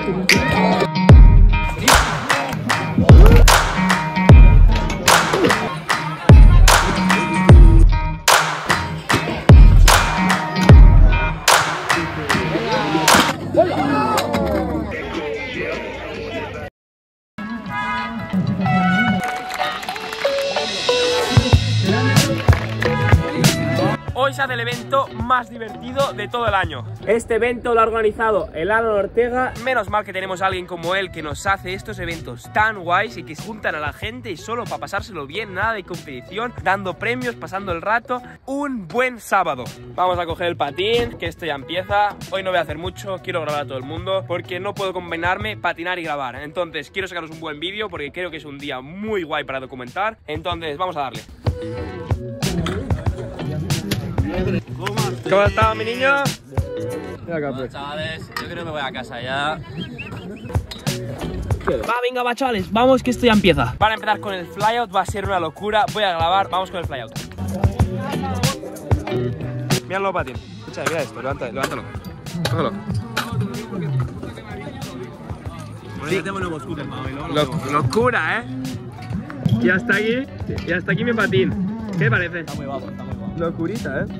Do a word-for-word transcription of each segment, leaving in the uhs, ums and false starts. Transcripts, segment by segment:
Hoy se hace el evento más divertido de todo el año. Este evento lo ha organizado el Alan Ortega. Menos mal que tenemos a alguien como él que nos hace estos eventos tan guays y que juntan a la gente y solo para pasárselo bien, nada de competición, dando premios, pasando el rato. Un buen sábado. Vamos a coger el patín, que esto ya empieza. Hoy no voy a hacer mucho, quiero grabar a todo el mundo porque no puedo combinarme patinar y grabar. Entonces quiero sacaros un buen vídeo porque creo que es un día muy guay para documentar. Entonces vamos a darle. ¿Cómo has estado, mi niño? Bueno, chavales, yo creo que me voy a casa ya. Va, venga, va, chavales, vamos que esto ya empieza. Para empezar con el flyout va a ser una locura. Voy a grabar, vamos con el flyout. Míralo, patín. Escucha, mira esto, levántalo, levántalo. Cógelo. Sí. Loc locura, ¿eh? Y hasta aquí, y hasta aquí mi patín. ¿Qué te parece? Está muy guapo, está muy guapo. Locurita, ¿eh?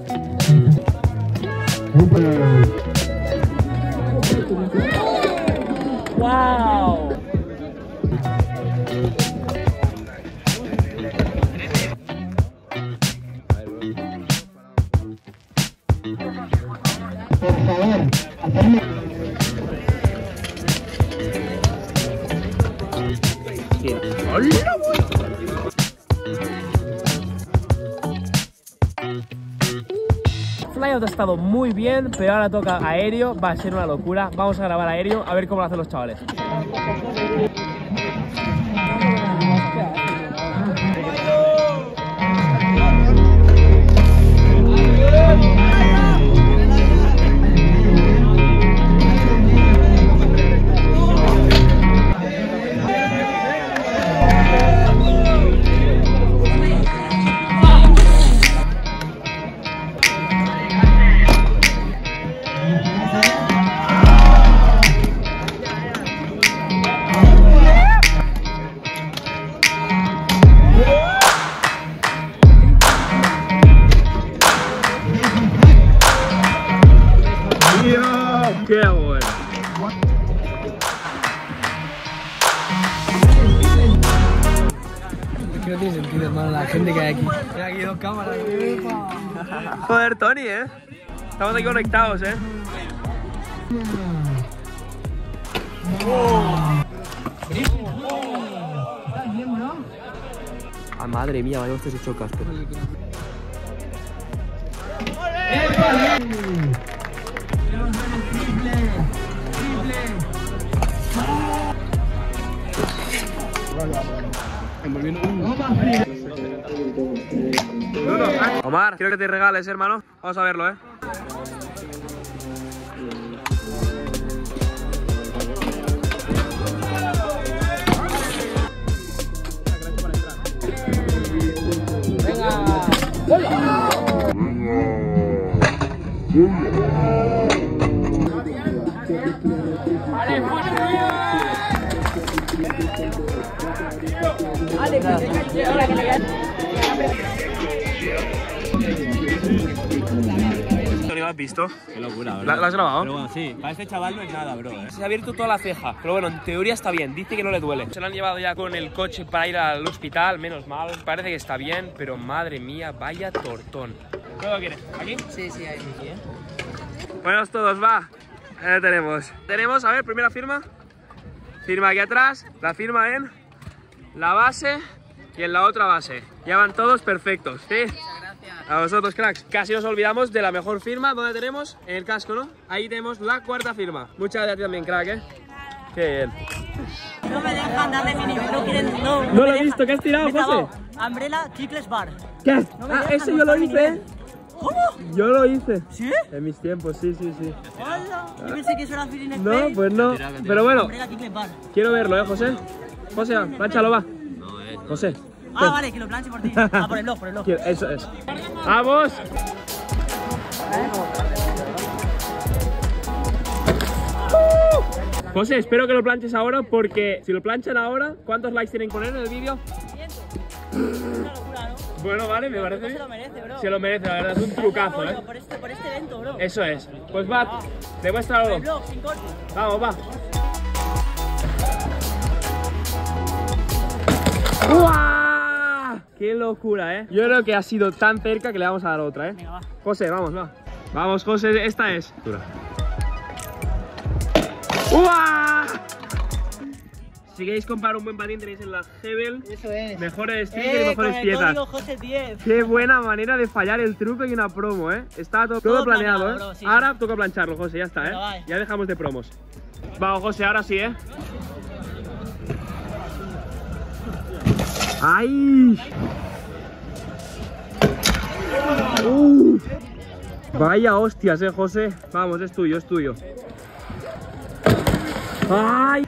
¡Wow! Por favor, hacerme... Flyout ha estado muy bien, pero ahora toca aéreo, va a ser una locura. Vamos a grabar aéreo, a ver cómo lo hacen los chavales. ¡Qué bueno! Es que no tiene sentido, hermano, la gente que hay aquí. Hay aquí dos cámaras. Joder, Tony, ¿eh? Estamos aquí conectados, ¿eh? Ah, madre mía, vaya usted se hecho Casper. Omar, quiero que te regales, hermano. Vamos a verlo, ¿eh? Venga. ¡Hola! ¿Lo has visto? Qué locura, bro. ¿La, ¿La has grabado? Pero bueno, sí, para este chaval no es nada, bro, ¿eh? Se ha abierto toda la ceja, pero bueno, en teoría está bien, dice que no le duele. Se lo han llevado ya con el coche para ir al hospital, menos mal. Parece que está bien, pero madre mía, vaya tortón. ¿Cómo lo quieres? ¿Aquí? Sí, sí, ahí, aquí, ¿eh? Buenos todos, va. Ahí tenemos. Tenemos, a ver, primera firma. Firma aquí atrás, la firma en la base y en la otra base. Ya van todos perfectos, ¿sí? A vosotros, cracks. Casi nos olvidamos de la mejor firma. ¿Dónde tenemos? En el casco, ¿no? Ahí tenemos la cuarta firma. Muchas gracias también, crack, ¿eh? Qué bien. No me dejan darle mi nivel, no quieren... No, no, no lo he visto, ¿qué has tirado, José? Umbrella Chicles Bar. ¿Qué? No me ah, dejan, ese no yo lo está mi hice. nivel. ¿Cómo? Yo lo hice. ¿Sí? En mis tiempos, sí, sí, sí. Hola. Yo pensé que eso era Feeling Space. No, pues no. Pero bueno, Umbrella Chicles Bar. quiero verlo, ¿eh, José? José, plánchalo, va. José. Ah, vale, que lo planche por ti. Ah, por el blog, por el blog. Eso es. ¡Vamos! José, espero que lo planches ahora porque si lo planchan ahora, ¿cuántos likes tienen que poner en el vídeo? Una locura, ¿no? Bueno, vale, me parece Se bien. lo merece, bro. Se lo merece, la verdad, es un trucazo, ¿eh? Por este, por este evento, bro. Eso es. Pues va, demuéstralo. El vlog, sin corte. Vamos, va. ¡Uah! ¡Qué locura, eh! Yo creo que ha sido tan cerca que le vamos a dar otra, eh. Venga, va. José, vamos, va. Vamos, José, esta es. ¡Uah! Si queréis comprar un buen patín tenéis en la Hebel. Eso es. Mejores stickers Eh, y mejores con el piezas. código José diez. Qué buena manera de fallar el truco y una promo, eh. Está todo, todo Todo planeado, planeado, eh. bro, sí, ahora toca plancharlo, José, ya está, eh. Venga, va. Ya dejamos de promos. Vamos, José, ahora sí, eh. ¡Ay! Uh. Vaya hostias, eh, José. Vamos, es tuyo, es tuyo. ¡Ay!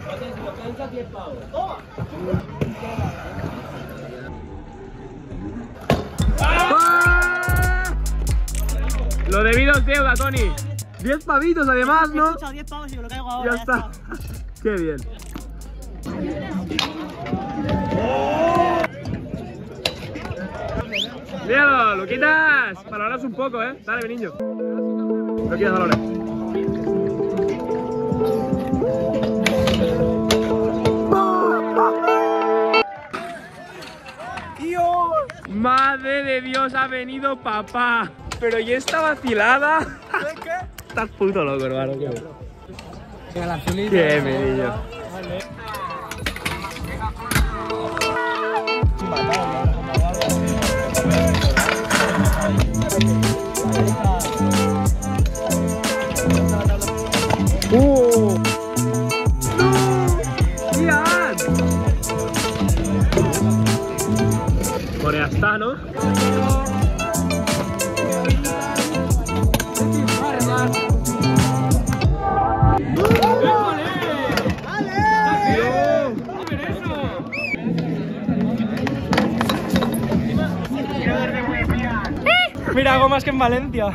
¡Ah! Lo debido es deuda, Tony. diez pavitos además, Me he ¿no? escuchado diez pavos y me lo caigo ahora. Ya está. Qué bien. Míralo, lo quitas. Valoras un poco, eh. Dale, mi niño. Lo quitas, valores. Madre de Dios, ha venido papá. Pero ¿y esta vacilada? ¿Qué? Estás puto loco, hermano. Qué mi niño. ¡Uh! ¡No! ¡Ian! Por ya está, ¿no? Mira, hago más que en Valencia.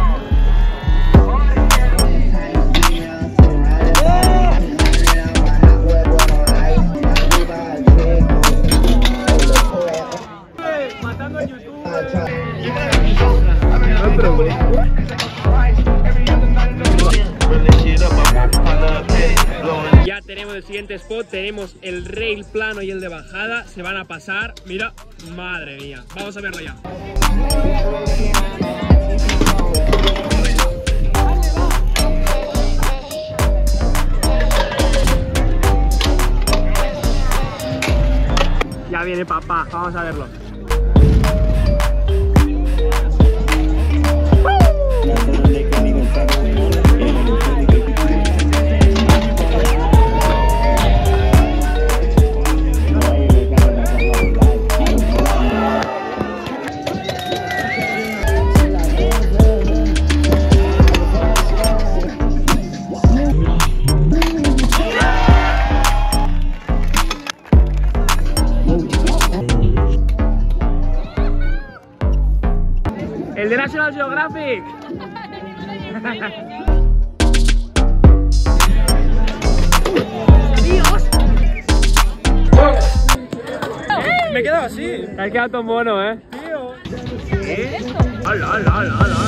Matando en YouTube. Ya tenemos el siguiente spot, tenemos el rail plano y el de bajada, se van a pasar, mira, madre mía, vamos a verlo ya. Ya viene papá, vamos a verlo. El de National Geographic. ¡Dios! Me he quedado así. Te has quedado tan mono, ¿eh? Tío. ¿Qué? ¡Hala, hala, hala, hala!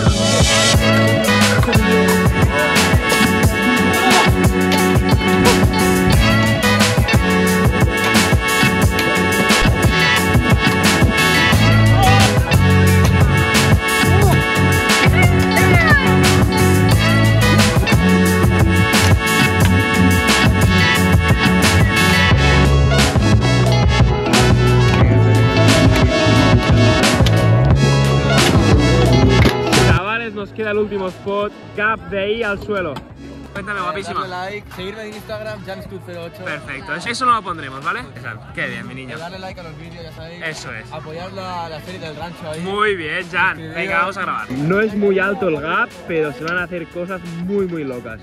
Nos queda el último spot, gap de ahí al suelo. Cuéntame, guapísima. Darle like, seguirme en Instagram, Janstu cero ocho. Perfecto, eso no lo pondremos, ¿vale? Exacto. Qué bien, mi niño. Darle like a los vídeos, ya sabéis. Eso es. Apoyar la, la serie del rancho ahí. Muy bien, Jan. Venga, vamos a grabar. No es muy alto el gap, pero se van a hacer cosas muy, muy locas.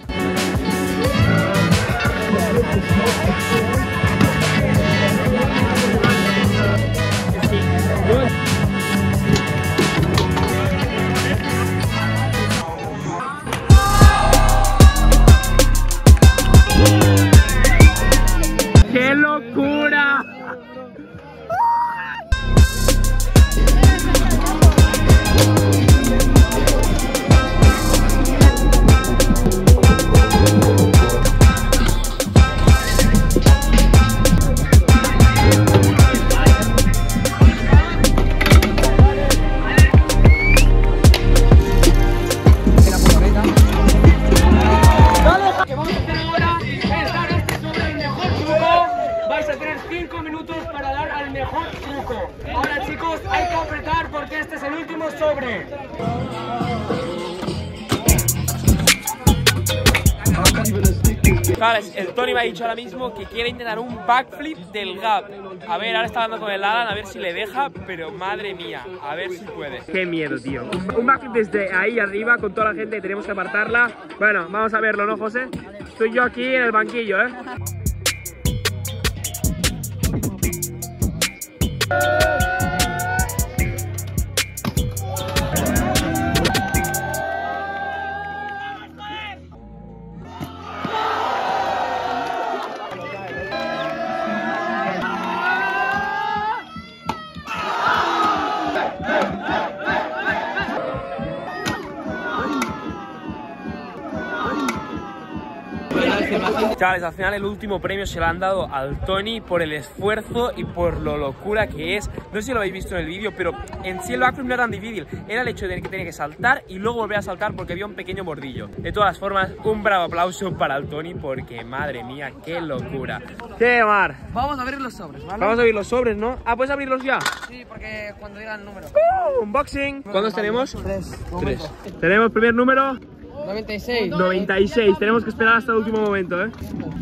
Sí. apretar porque este es el último sobre. Chavales, el Tony me ha dicho ahora mismo que quiere intentar un backflip del gap. A ver, ahora está hablando con el Alan, a ver si le deja, pero madre mía, a ver si puede. Qué miedo, tío. Un backflip desde ahí arriba con toda la gente, tenemos que apartarla. Bueno, vamos a verlo, ¿no, José? Estoy yo aquí en el banquillo, ¿eh? Chavales, al final el último premio se lo han dado al Tony por el esfuerzo y por lo locura que es. No sé si lo habéis visto en el vídeo, pero en sí el backflip no era tan difícil. Era el hecho de que tenía que saltar y luego volver a saltar porque había un pequeño bordillo. De todas formas, un bravo aplauso para el Tony porque, madre mía, qué locura. ¿Qué, Omar? Vamos a abrir los sobres, ¿vale? Vamos a abrir los sobres, ¿no? Ah, ¿puedes abrirlos ya? Sí, porque cuando digan el número. ¡Uh! Unboxing. ¿Cuántos tenemos? Tres. Tres. Tenemos primer número. noventa y seis. noventa y seis. Tenemos que esperar hasta el último momento, ¿eh?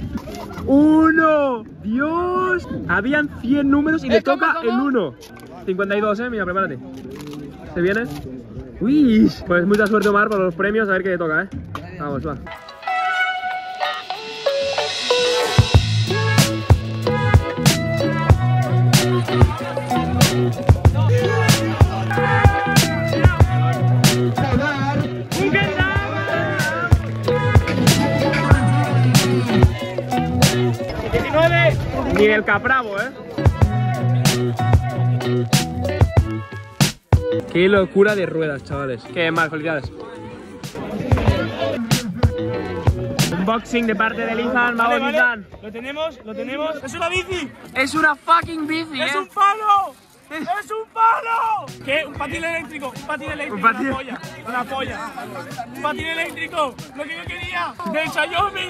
¡Uno! ¡Dios! Habían cien números y le toca el uno. cincuenta y dos, ¿eh? Mira, prepárate. ¿Se viene? ¡Uy! Pues mucha suerte, Omar, por los premios. A ver qué le toca, ¿eh? Vamos, va. Ni el Capravo, ¿eh? Qué locura de ruedas, chavales. Qué mal, felicidades. Unboxing de parte de Ethan. Vamos, vale, Ethan. Lo tenemos, lo tenemos. ¡Es una bici! Es una fucking bici, ¿eh? ¡Es un palo! ¡Es un palo! ¿Qué? Un patín eléctrico, un patín eléctrico, un patín. una polla, una polla. Un patín eléctrico, lo que yo quería, del Xiaomi.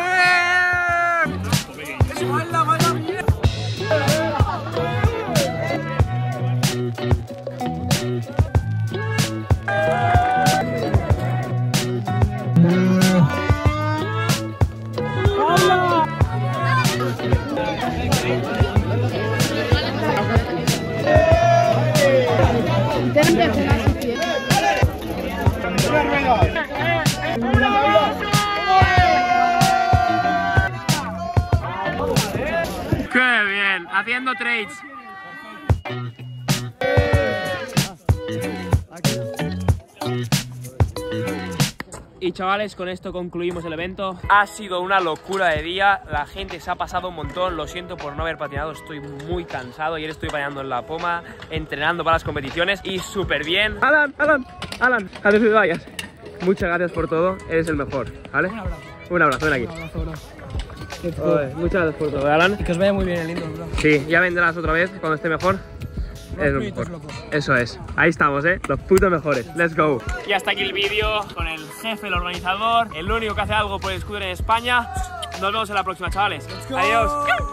¡Es igual la mala mierda! ¡Qué bien! Haciendo trades. Y chavales, con esto concluimos el evento. Ha sido una locura de día, la gente se ha pasado un montón. Lo siento por no haber patinado, estoy muy cansado. Ayer estoy patinando en la Poma, entrenando para las competiciones y súper bien. Alan, Alan, Alan, antes de que vayas, muchas gracias por todo, eres el mejor, ¿vale? Un abrazo. Un abrazo, ven aquí. Un abrazo, bro. Oye, muchas gracias por todo, Alan. Y que os vaya muy bien el lindo, bro. Sí, ya vendrás otra vez cuando esté mejor. Es lo mejor. Eso es. Ahí estamos, ¿eh? Los putos mejores. Let's go. Y hasta aquí el vídeo con el jefe, el organizador, el único que hace algo por el scooter en España. Nos vemos en la próxima, chavales. Adiós.